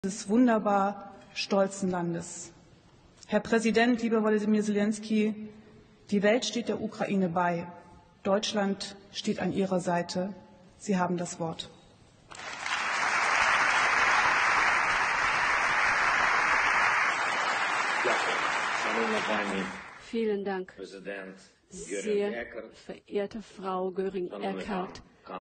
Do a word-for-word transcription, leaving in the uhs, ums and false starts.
dieses wunderbar stolzen Landes. Herr Präsident, lieber Volodymyr Zelensky, die Welt steht der Ukraine bei. Deutschland steht an Ihrer Seite. Sie haben das Wort. Vielen Dank, sehr verehrte Frau Göring-Eckardt,